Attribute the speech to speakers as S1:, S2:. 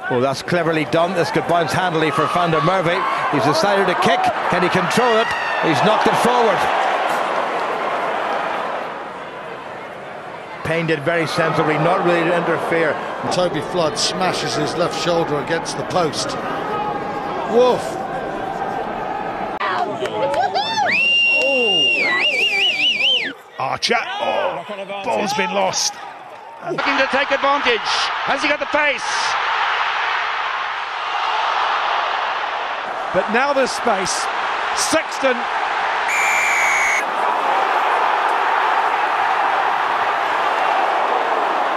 S1: Oh, that's cleverly done. This could bounce handily for Van der Merwe. He's decided to kick. Can he control it? He's knocked it forward. Payne did very sensibly, not really to interfere.
S2: Toby Flood smashes his left shoulder against the post. Woof!
S3: Archer. Oh, ball's been lost.
S4: Looking to take advantage. Has he got the pace?
S3: But now there's space. Sexton